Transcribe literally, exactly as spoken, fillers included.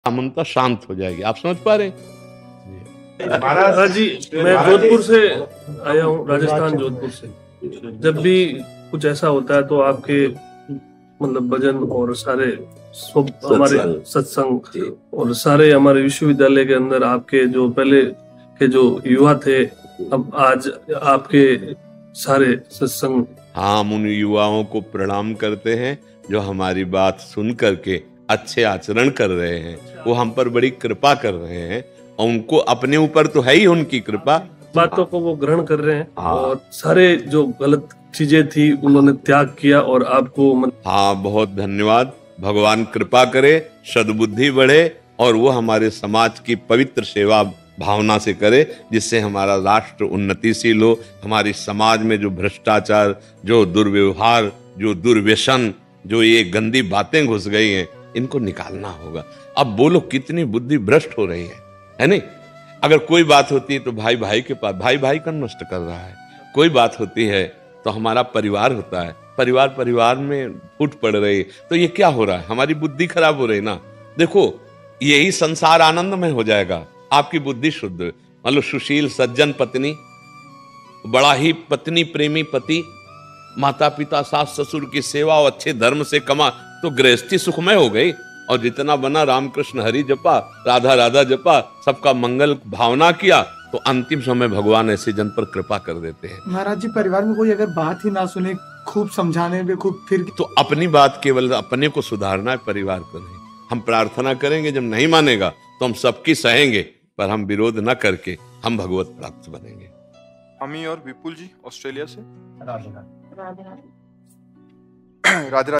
ममता शांत हो जाएगी। आप समझ पा रहे हैं? महाराज जी, मैं जोधपुर से आया हूँ, राजस्थान जोधपुर से। जब भी कुछ ऐसा होता है तो आपके मतलब भजन और सारे हमारे सत्संग और सारे हमारे विश्वविद्यालय के अंदर आपके जो पहले के जो युवा थे, अब आज आपके सारे सत्संग। हाँ, हम उन युवाओं को प्रणाम करते हैं जो हमारी बात सुन करके अच्छे आचरण कर रहे हैं। वो हम पर बड़ी कृपा कर रहे हैं और उनको अपने ऊपर तो है ही उनकी कृपा, बातों को वो ग्रहण कर रहे हैं और सारे जो गलत चीजें थी उन्होंने त्याग किया और आपको मन... हाँ, बहुत धन्यवाद। भगवान कृपा करे, सद्बुद्धि बढ़े और वो हमारे समाज की पवित्र सेवा भावना से करे, जिससे हमारा राष्ट्र उन्नतिशील हो। हमारी समाज में जो भ्रष्टाचार, जो दुर्व्यवहार, जो दुर्व्यसन, जो ये गंदी बातें घुस गई हैं, इनको निकालना होगा। अब बोलो कितनी बुद्धि भ्रष्ट हो रही है, है नहीं? अगर कोई बात होती है तो भाई भाई के पास, भाई भाई का नष्ट कर रहा है। कोई बात होती है तो हमारा परिवार होता है, परिवार परिवार में फूट पड़ रही है। तो ये क्या हो रहा है? हमारी बुद्धि खराब हो रही ना। देखो, यही संसार आनंदमय हो जाएगा, आपकी बुद्धि शुद्ध। मतलब सुशील सज्जन पत्नी, बड़ा ही पत्नी प्रेमी पति, माता पिता सास ससुर की सेवा और अच्छे धर्म से कमा, तो गृहस्थी सुखमय हो गई। और जितना बना रामकृष्ण हरि जपा, राधा राधा जपा, सबका मंगल भावना किया, तो अंतिम समय भगवान ऐसे जन पर कृपा कर देते हैं। महाराज जी, परिवार में कोई अगर बात ही ना सुने, खूब समझाने में खूब फिर तो अपनी बात केवल अपने को सुधारना है, परिवार को नहीं। हम प्रार्थना करेंगे, जब नहीं मानेगा तो हम सबकी सहेंगे, पर हम विरोध न करके हम भगवत प्राप्त बनेंगे। अमी और विपुल जी ऑस्ट्रेलिया से। राधे राधे। राधे राधे।